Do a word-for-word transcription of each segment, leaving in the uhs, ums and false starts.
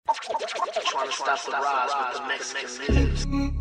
Trying to stop the rise with the Mexican news.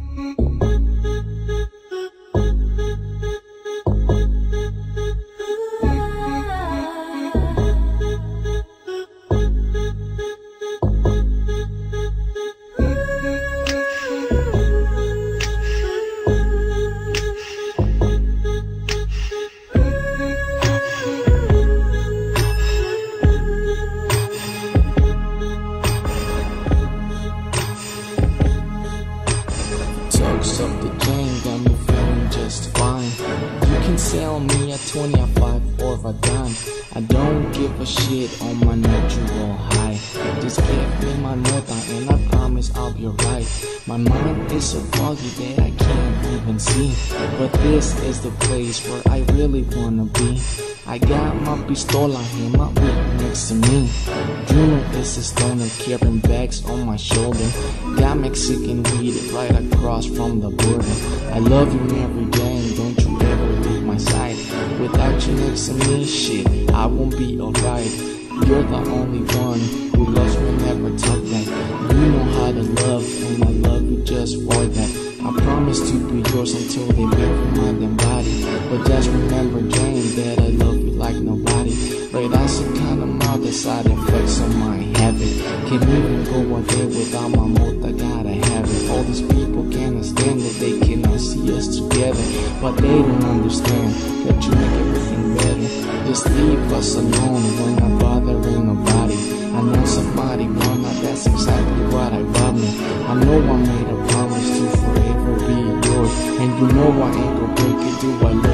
Tugs up the chain, got me feeling just fine. You can sell me a twenty, a five, or a dime. I don't give a shit on my natural high. Just give me my nota and I promise I'll be right. My mind is so foggy that I can't even see, but this is the place where I really wanna be. I got my pistola and my whip next to me. Dreamer is a stoner carrying bags on my shoulder. Got Mexican weed right across from the border. I love you every day and don't you ever leave my side. Without you next to me, shit, I won't be alright. You're the only one who loves me, never talk that. You know how to love and I love you just for that. I promise to be yours until they bury my damn body. But just remember, Jane, that I love you like nobody. Right, that's the kind of mild that side effects on my habit. Can't even go a day without my mota, gotta have it. All these people can't stand it, they cannot see us together. But they don't understand that you make everything better. Just leave us alone, we're not bothering nobody. I know somebody wanna, that's exactly what I want me. I know I made a promise to forever be yours, and you know I ain't gonna break it, do I love